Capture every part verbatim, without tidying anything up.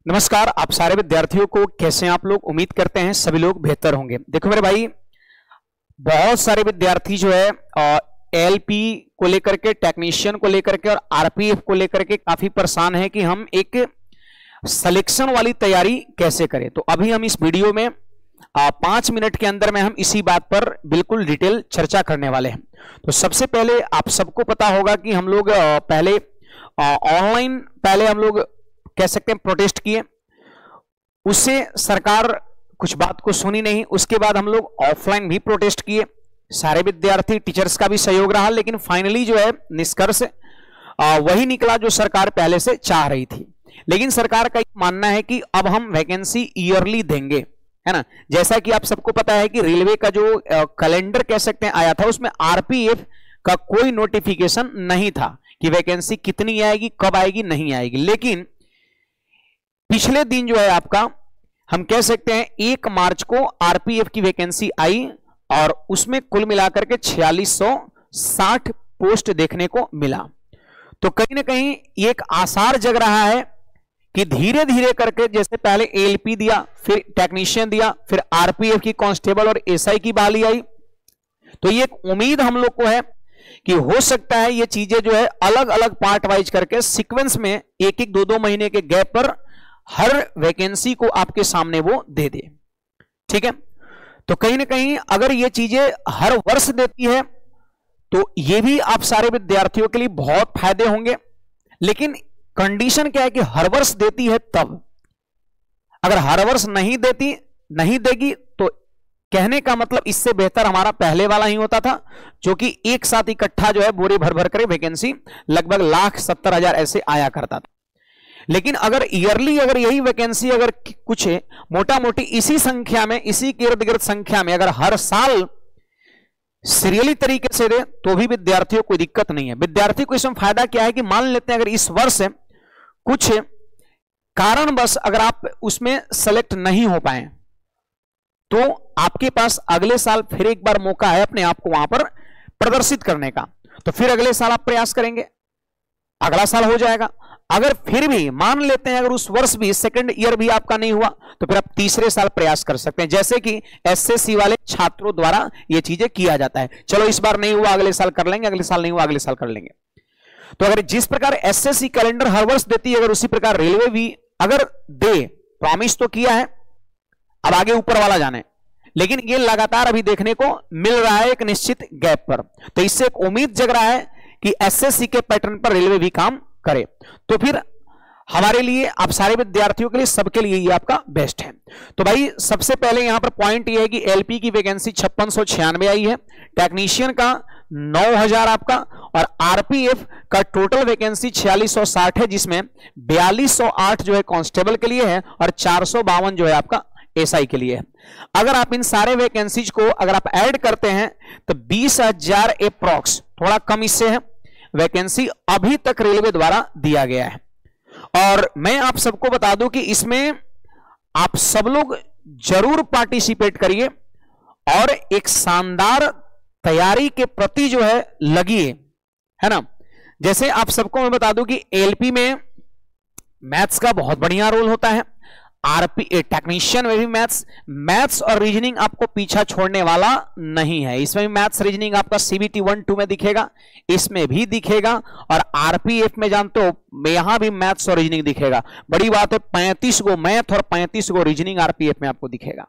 नमस्कार। आप सारे विद्यार्थियों को कैसे हैं आप लोग? उम्मीद करते हैं सभी लोग बेहतर होंगे। देखो मेरे भाई, बहुत सारे विद्यार्थी जो है एलपी को लेकर के, टेक्नीशियन को लेकर के और आरपीएफ को लेकर के काफी परेशान है कि हम एक सिलेक्शन वाली तैयारी कैसे करें। तो अभी हम इस वीडियो में आ, पांच मिनट के अंदर में हम इसी बात पर बिल्कुल डिटेल चर्चा करने वाले हैं। तो सबसे पहले आप सबको पता होगा कि हम लोग पहले ऑनलाइन पहले हम लोग कह सकते हैं प्रोटेस्ट किए, उससे सरकार कुछ बात को सुनी नहीं। उसके बाद हम लोग ऑफलाइन भी प्रोटेस्ट किए, सारे विद्यार्थी टीचर्स का भी सहयोग रहा, लेकिन फाइनली जो है निष्कर्ष वही निकला जो सरकार पहले से चाह रही थी। लेकिन सरकार का मानना है कि अब हम वैकेंसी ईयरली देंगे, है ना। जैसा कि आप सबको पता है कि रेलवे का जो कैलेंडर कह सकते हैं आया था, उसमें आरपीएफ का कोई नोटिफिकेशन नहीं था कि वैकेंसी कितनी आएगी, कब आएगी, नहीं आएगी। लेकिन पिछले दिन जो है आपका हम कह सकते हैं एक मार्च को आरपीएफ की वैकेंसी आई और उसमें कुल मिलाकर के छियालीस सौ साठ पोस्ट देखने को मिला। तो कहीं ना कहीं एक आसार जग रहा है कि धीरे धीरे करके, जैसे पहले एएलपी दिया, फिर टेक्नीशियन दिया, फिर आरपीएफ की कांस्टेबल और एसआई की बहाली आई, तो ये एक उम्मीद हम लोग को है कि हो सकता है ये चीजें जो है अलग अलग पार्ट वाइज करके सीक्वेंस में एक एक दो दो महीने के गैप पर हर वैकेंसी को आपके सामने वो दे दे। ठीक है, तो कहीं ना कहीं अगर ये चीजें हर वर्ष देती है तो ये भी आप सारे विद्यार्थियों के लिए बहुत फायदे होंगे। लेकिन कंडीशन क्या है कि हर वर्ष देती है तब, अगर हर वर्ष नहीं देती नहीं देगी तो कहने का मतलब इससे बेहतर हमारा पहले वाला ही होता था, जो कि एक साथ इकट्ठा जो है बोरे भर भर कर वैकेंसी लगभग लाख सत्तर हजार ऐसे आया करता था। लेकिन अगर ईयरली अगर यही वैकेंसी अगर कुछ मोटा मोटी इसी संख्या में, इसी के इर्द गिर्द संख्या में अगर हर साल सीरियली तरीके से दे तो भी विद्यार्थियों को कोई दिक्कत नहीं है। विद्यार्थी को इसमें फायदा क्या है कि मान लेते हैं अगर इस वर्ष कुछ कारणवश अगर आप उसमें सेलेक्ट नहीं हो पाए तो आपके पास अगले साल फिर एक बार मौका है अपने आप को वहां पर प्रदर्शित करने का। तो फिर अगले साल आप प्रयास करेंगे, अगला साल हो जाएगा। अगर फिर भी मान लेते हैं अगर उस वर्ष भी सेकंड ईयर भी आपका नहीं हुआ तो फिर आप तीसरे साल प्रयास कर सकते हैं, जैसे कि एसएससी वाले छात्रों द्वारा ये चीजें किया जाता है। चलो इस बार नहीं हुआ अगले साल कर लेंगे, अगले साल नहीं हुआ अगले साल कर लेंगे। तो अगर जिस प्रकार एसएससी कैलेंडर हर वर्ष देती है, अगर उसी प्रकार रेलवे भी अगर दे, प्रॉमिस तो किया है, अब आगे ऊपर वाला जाने, लेकिन ये लगातार अभी देखने को मिल रहा है एक निश्चित गैप पर। तो इससे एक उम्मीद जग रहा है कि एसएससी के पैटर्न पर रेलवे भी काम करे, तो फिर हमारे लिए, आप सारे विद्यार्थियों के लिए, सबके लिए ये आपका बेस्ट है। तो भाई सबसे पहले यहां पर पॉइंट ये है कि एलपी की वैकेंसी छप्पन सौ छियानवे आई है, टेक्नीशियन का नौ हजार आपका, और आरपीएफ का टोटल वैकेंसी छियालीस सौ साठ है, जिसमें बयालीस सौ आठ जो है कांस्टेबल के लिए है और चार सौ बावन जो है आपका एसआई के लिए है। अगर आप इन सारे वैकेंसीज को अगर आप ऐड करते हैं तो बीस हजार एप्रॉक्स, थोड़ा कम इससे है, वैकेंसी अभी तक रेलवे द्वारा दिया गया है। और मैं आप सबको बता दूं कि इसमें आप सब लोग जरूर पार्टिसिपेट करिए और एक शानदार तैयारी के प्रति जो है लगिए, है ना। जैसे आप सबको मैं बता दूं कि एलपी में मैथ्स का बहुत बढ़िया रोल होता है, आरपी टेक्नीशियन में भी मैथ्स मैथ्स और रीजनिंग आपको पीछा छोड़ने वाला नहीं है। इसमें भी मैथ्स रीजनिंग आपका सीबीटी वन टू में दिखेगा, इसमें भी दिखेगा, और आरपीएफ में जानते हो यहां भी मैथ्स और रीजनिंग दिखेगा। बड़ी बात है, पैंतीस गो मैथ और पैंतीस गो रीजनिंग आरपीएफ में आपको दिखेगा।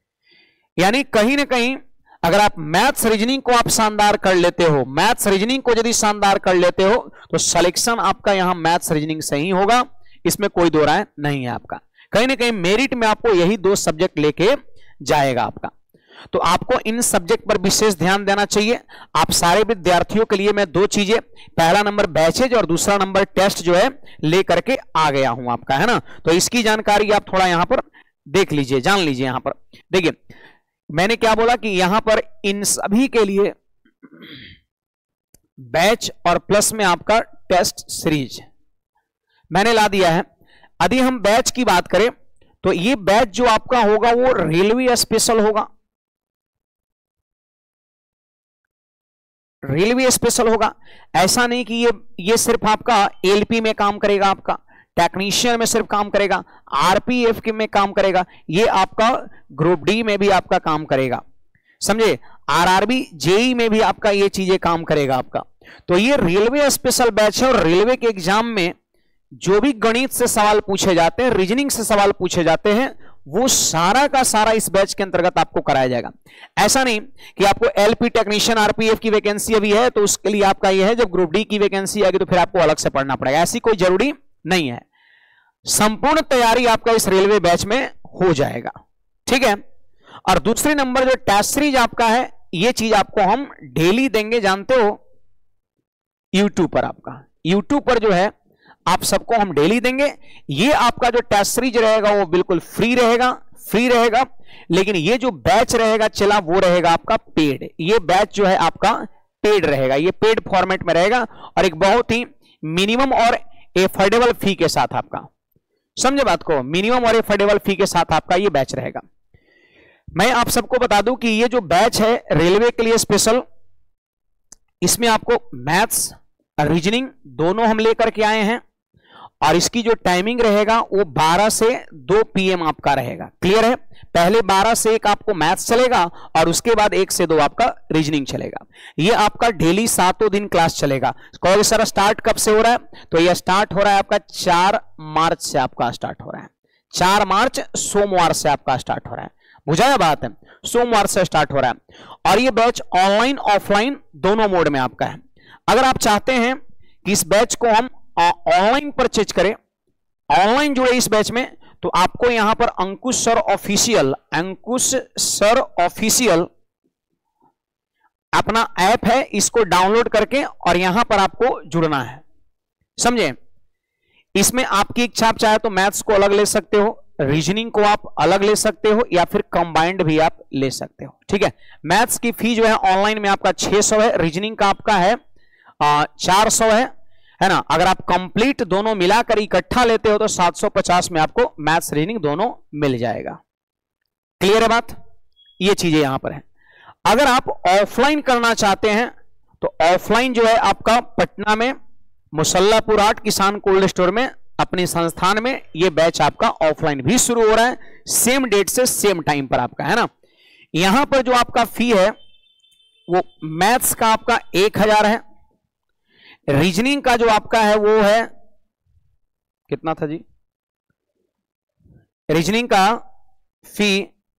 यानी कहीं ना कहीं अगर आप मैथ्स रीजनिंग को आप शानदार कर लेते हो, मैथ्स रीजनिंग को यदि शानदार कर लेते हो तो सिलेक्शन आपका यहां मैथ्स रीजनिंग से ही होगा, इसमें कोई दो राय नहीं है आपका। कहीं ना कहीं मेरिट में आपको यही दो सब्जेक्ट लेके जाएगा आपका। तो आपको इन सब्जेक्ट पर विशेष ध्यान देना चाहिए। आप सारे विद्यार्थियों के लिए मैं दो चीजें, पहला नंबर बैचेज और दूसरा नंबर टेस्ट जो है लेकर के आ गया हूं आपका, है ना। तो इसकी जानकारी आप थोड़ा यहां पर देख लीजिए, जान लीजिए। यहां पर देखिए मैंने क्या बोला कि यहां पर इन सभी के लिए बैच और प्लस में आपका टेस्ट सीरीज मैंने ला दिया है। यदि हम बैच की बात करें तो ये बैच जो आपका होगा वो रेलवे स्पेशल होगा, रेलवे स्पेशल होगा। ऐसा नहीं कि ये ये सिर्फ आपका एलपी में काम करेगा, आपका टेक्नीशियन में सिर्फ काम करेगा, आरपीएफ के में काम करेगा, ये आपका ग्रुप डी में भी आपका काम करेगा, समझे, आरआरबी जेई में भी आपका ये चीजें काम करेगा आपका। तो ये रेलवे स्पेशल बैच है और रेलवे के एग्जाम में जो भी गणित से सवाल पूछे जाते हैं, रीजनिंग से सवाल पूछे जाते हैं, वो सारा का सारा इस बैच के अंतर्गत आपको कराया जाएगा। ऐसा नहीं कि आपको एलपी टेक्नीशियन आरपीएफ की वैकेंसी अभी है तो उसके लिए आपका ये है, जब ग्रुप डी की वैकेंसी आएगी तो फिर आपको अलग से पढ़ना पड़ेगा, ऐसी कोई जरूरी नहीं है। संपूर्ण तैयारी आपका इस रेलवे बैच में हो जाएगा, ठीक है। और दूसरे नंबर जो टेस्ट सीरीज आपका है, ये चीज आपको हम डेली देंगे, जानते हो, यूट्यूब पर। आपका यूट्यूब पर जो है आप सबको हम डेली देंगे। ये आपका जो टेस्ट सीरीज रहेगा वो बिल्कुल फ्री रहेगा, फ्री रहेगा, लेकिन ये जो बैच रहेगा चला वो रहेगा आपका पेड। ये बैच जो है आपका पेड रहेगा, ये पेड फॉर्मेट में रहेगा और एक बहुत ही मिनिमम और एफोर्डेबल फी के साथ आपका, समझे बात को, मिनिमम और एफोर्डेबल फी के साथ आपका ये बैच रहेगा। मैं आप सबको बता दूं कि ये जो बैच है रेलवे के लिए स्पेशल, इसमें आपको मैथ्स रीजनिंग दोनों हम लेकर के आए हैं और इसकी जो टाइमिंग रहेगा वो बारह से दो पीएम आपका रहेगा, क्लियर है। पहले बारह से एक आपको मैथ्स चलेगा और उसके बाद एक से दो आपका रीजनिंग चलेगा। ये आपका डेली सातों दिन क्लास चलेगा। कहोगे सर स्टार्ट कब से हो रहा है, तो ये स्टार्ट हो रहा है आपका चार मार्च से आपका स्टार्ट हो रहा है, चार मार्च सोमवार से आपका स्टार्ट हो रहा है, बुझाया बात है, सोमवार से स्टार्ट हो रहा है। और ये बैच ऑनलाइन ऑफलाइन दोनों मोड में आपका है। अगर आप चाहते हैं कि इस बैच को हम ऑनलाइन परचेज करें, ऑनलाइन जुड़े इस बैच में, तो आपको यहां पर Ankush sir official, Ankush sir official अपना ऐप है, इसको डाउनलोड करके और यहां पर आपको जुड़ना है, समझे। इसमें आपकी इच्छा, आप चाहे तो मैथ्स को अलग ले सकते हो, रीजनिंग को आप अलग ले सकते हो या फिर कंबाइंड भी आप ले सकते हो, ठीक है। मैथ्स की फी जो है ऑनलाइन में आपका छह सौ है, रीजनिंग का आपका है चार सौ है, है ना। अगर आप कंप्लीट दोनों मिलाकर इकट्ठा लेते हो तो सात सौ पचास में आपको मैथ्स रीजनिंग दोनों मिल जाएगा, क्लियर है बात। ये चीजें यहां पर है। अगर आप ऑफलाइन करना चाहते हैं तो ऑफलाइन जो है आपका पटना में मुसल्लापुर आठ किसान कोल्ड स्टोर में अपने संस्थान में ये बैच आपका ऑफलाइन भी शुरू हो रहा है, सेम डेट से सेम टाइम पर आपका, है ना। यहां पर जो आपका फी है वो मैथ्स का आपका एक हजार है, रीजनिंग का जो आपका है वो है कितना था जी, रीजनिंग का फी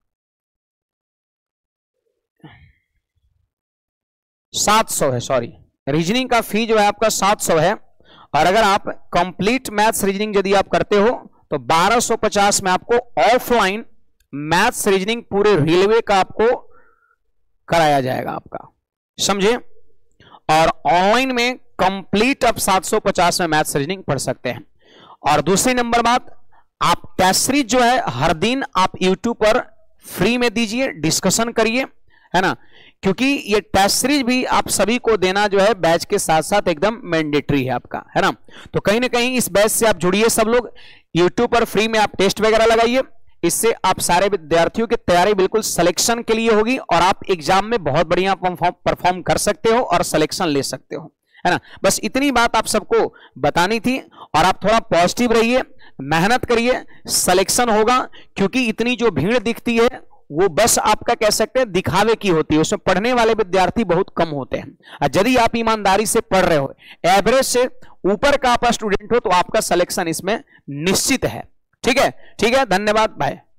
सात सौ है, सॉरी, रीजनिंग का फी जो है आपका सात सौ है। और अगर आप कंप्लीट मैथ्स रीजनिंग यदि आप करते हो तो बारह सौ पचास में आपको ऑफलाइन मैथ्स रीजनिंग पूरे रेलवे का आपको कराया जाएगा आपका, समझे। और ऑनलाइन में कंप्लीट आप सात सौ पचास में मैथ्स रीजनिंग पढ़ सकते हैं। और दूसरी नंबर बात, आप टेस्ट सीरीज जो है हर दिन आप यूट्यूब पर फ्री में दीजिए, डिस्कशन करिए, है ना, क्योंकि ये टेस्ट सीरीज भी आप सभी को देना जो है बैच के साथ साथ एकदम मैंडेटरी है आपका, है ना। तो कहीं ना कहीं इस बैच से आप जुड़िए, सब लोग यूट्यूब पर फ्री में आप टेस्ट वगैरह लगाइए, इससे आप सारे विद्यार्थियों की तैयारी बिल्कुल सिलेक्शन के लिए होगी और आप एग्जाम में बहुत बढ़िया परफॉर्म कर सकते हो और सिलेक्शन ले सकते हो, है ना। बस इतनी बात आप सबको बतानी थी और आप थोड़ा पॉजिटिव रहिए, मेहनत करिए, सिलेक्शन होगा। क्योंकि इतनी जो भीड़ दिखती है वो बस आपका कह सकते हैं दिखावे की होती है, उसमें पढ़ने वाले विद्यार्थी बहुत कम होते हैं। यदि आप ईमानदारी से पढ़ रहे हो, एवरेज से ऊपर का आप स्टूडेंट हो, तो आपका सिलेक्शन इसमें निश्चित है, ठीक है। ठीक है, धन्यवाद, बाय।